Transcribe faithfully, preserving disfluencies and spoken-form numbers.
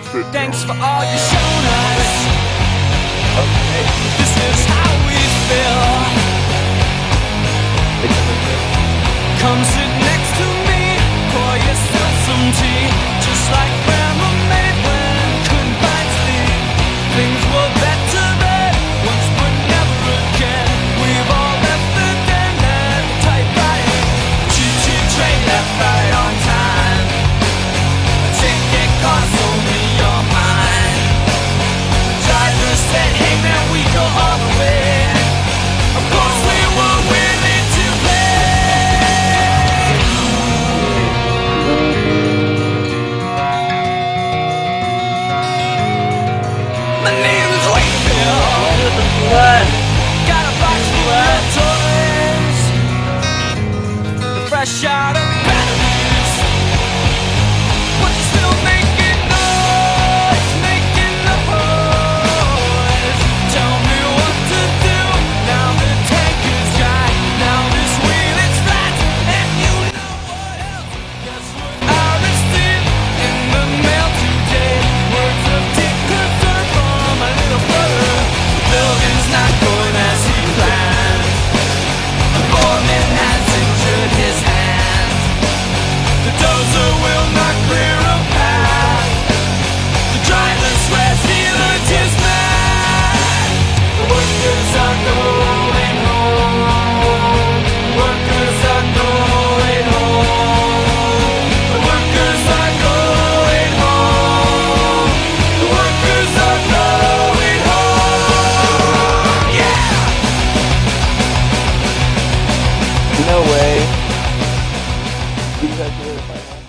Thanks for all you've shown us. Okay. This is how we feel. Come sit next to me, pour yourself some tea. Just like Grandma made when couldn't find sleep. Things were better then, once but never again. We've all left the den and typewriting. Choo-choo train left right on time. A ticket costs only your mind. The driver said, hey man, we go all the way. Of course we were willing to play. My name's Wakefield. Got a box full of toys. The fresh out of batteries. But you're still making noise, making noise. Tell me what to do. Now the tank is dry. Now this wheel is flat. And you know what else? Guess what I received in the mail today? Words of deep concern from my little brother. The building's not going as he planned. The foreman has injured his hand. The dozer will not clear a path. The driver swears he learned his math. The workers are going home. The workers are going home. The workers are going home. The workers are going home. Yeah! No way. You guys do it if I